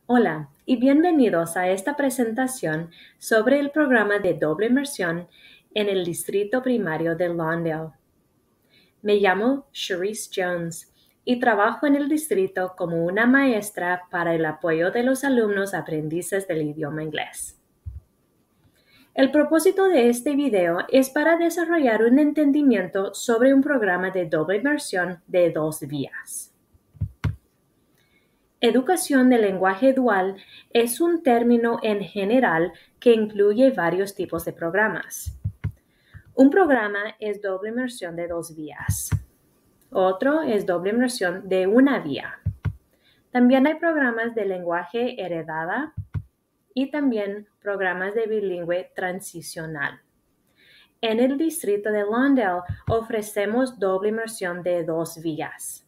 Hola y bienvenidos a esta presentación sobre el programa de doble inmersión en el Distrito Primario de Lawndale. Me llamo Sharice Jones y trabajo en el distrito como una maestra para el apoyo de los alumnos aprendices del idioma inglés. El propósito de este video es para desarrollar un entendimiento sobre un programa de doble inmersión de 2 vías. Educación de lenguaje dual es un término en general que incluye varios tipos de programas. Un programa es doble inmersión de 2 vías. Otro es doble inmersión de una vía. También hay programas de lenguaje heredada y también programas de bilingüe transicional. En el distrito de Lawndale ofrecemos doble inmersión de 2 vías.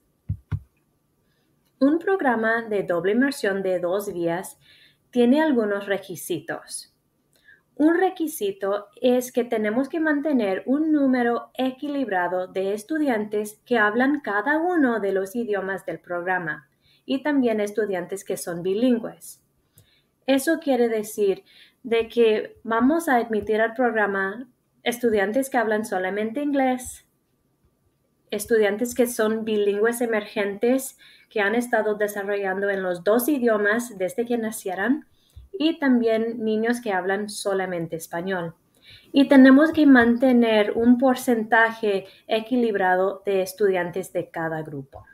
Un programa de doble inmersión de 2 vías tiene algunos requisitos. Un requisito es que tenemos que mantener un número equilibrado de estudiantes que hablan cada uno de los idiomas del programa y también estudiantes que son bilingües. Eso quiere decir de que vamos a admitir al programa estudiantes que hablan solamente inglés, estudiantes que son bilingües emergentes que han estado desarrollando en los 2 idiomas desde que nacieran y también niños que hablan solamente español. Y tenemos que mantener un porcentaje equilibrado de estudiantes de cada grupo.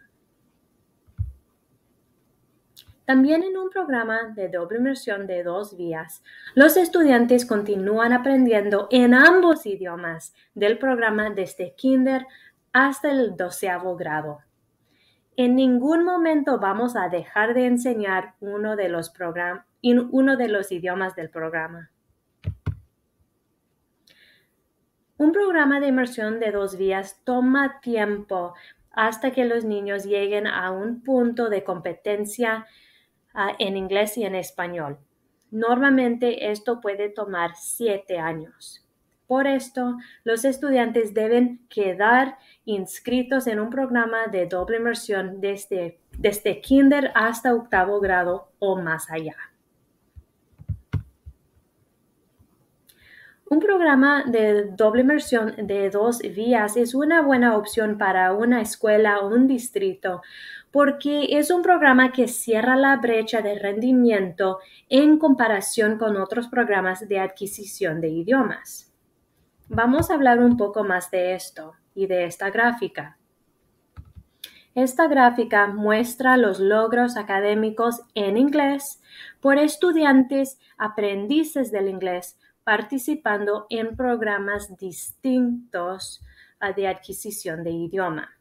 También en un programa de doble inmersión de 2 vías, los estudiantes continúan aprendiendo en ambos idiomas del programa desde kinder hasta el 12º grado. En ningún momento vamos a dejar de enseñar uno de los idiomas del programa. Un programa de inmersión de 2 vías toma tiempo hasta que los niños lleguen a un punto de competencia en inglés y en español. Normalmente esto puede tomar 7 años. Por esto, los estudiantes deben quedar inscritos en un programa de doble inmersión desde kinder hasta 8º grado o más allá. Un programa de doble inmersión de 2 vías es una buena opción para una escuela o un distrito porque es un programa que cierra la brecha de rendimiento en comparación con otros programas de adquisición de idiomas. Vamos a hablar un poco más de esto y de esta gráfica. Esta gráfica muestra los logros académicos en inglés por estudiantes aprendices del inglés participando en programas distintos de adquisición de idioma.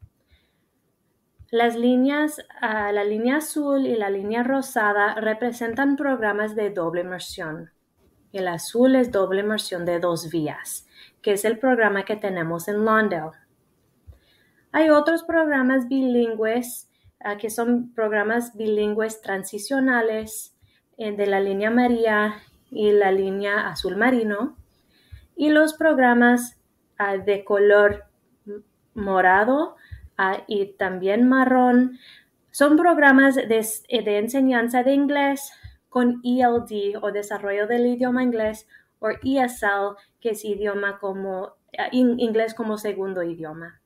Las líneas, la línea azul y la línea rosada representan programas de doble inmersión. El azul es doble inmersión de 2 vías, que es el programa que tenemos en Lawndale. Hay otros programas bilingües que son programas bilingües transicionales de la línea María y la línea azul marino y los programas de color morado y también marrón son programas de enseñanza de inglés con ELD o desarrollo del idioma inglés o ESL que es inglés como segundo idioma.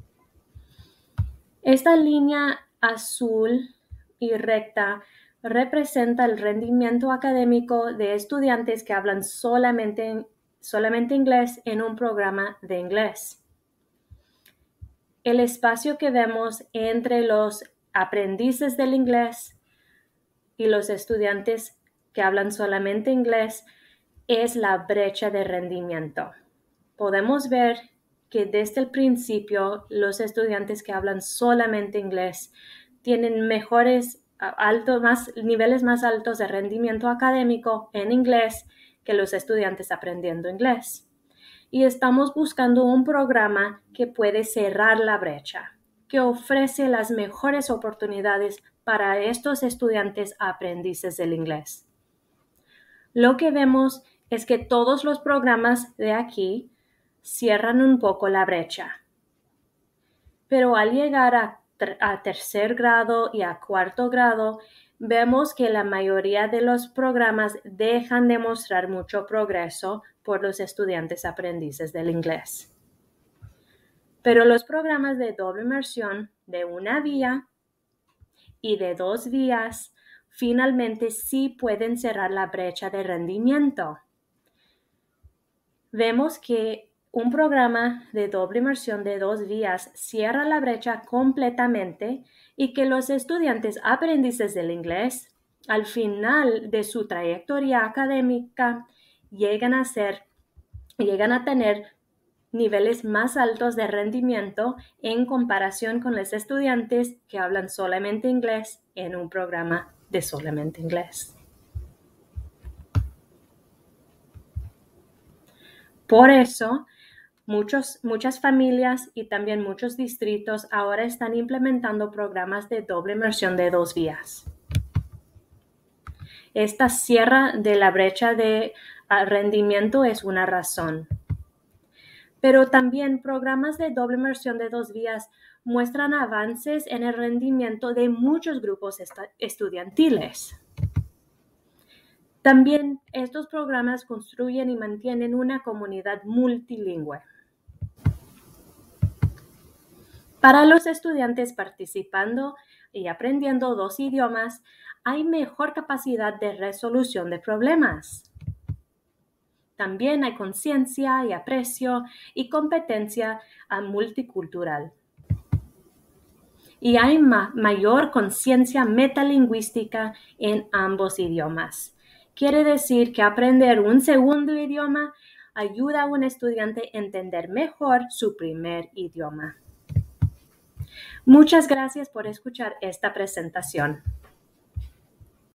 Esta línea azul y recta representa el rendimiento académico de estudiantes que hablan solamente inglés en un programa de inglés. El espacio que vemos entre los aprendices del inglés y los estudiantes que hablan solamente inglés es la brecha de rendimiento. Podemos ver que desde el principio los estudiantes que hablan solamente inglés tienen niveles más altos de rendimiento académico en inglés que los estudiantes aprendiendo inglés. Y estamos buscando un programa que puede cerrar la brecha, que ofrece las mejores oportunidades para estos estudiantes aprendices del inglés. Lo que vemos es que todos los programas de aquí cierran un poco la brecha. Pero al llegar a 3er grado y a 4º grado, vemos que la mayoría de los programas dejan de mostrar mucho progreso por los estudiantes aprendices del inglés. Pero los programas de doble inmersión de una vía y de 2 vías finalmente sí pueden cerrar la brecha de rendimiento. Vemos que un programa de doble inmersión de 2 vías cierra la brecha completamente y que los estudiantes aprendices del inglés, al final de su trayectoria académica, llegan a tener niveles más altos de rendimiento en comparación con los estudiantes que hablan solamente inglés en un programa de solamente inglés. Por eso, muchas familias y también muchos distritos ahora están implementando programas de doble inmersión de 2 vías. Esta cierra de la brecha de rendimiento es una razón. Pero también programas de doble inmersión de 2 vías muestran avances en el rendimiento de muchos grupos estudiantiles. También estos programas construyen y mantienen una comunidad multilingüe. Para los estudiantes participando y aprendiendo 2 idiomas, hay mejor capacidad de resolución de problemas. También hay conciencia y aprecio y competencia multicultural. Y hay mayor conciencia metalingüística en ambos idiomas. Quiere decir que aprender un segundo idioma ayuda a un estudiante a entender mejor su primer idioma. Muchas gracias por escuchar esta presentación.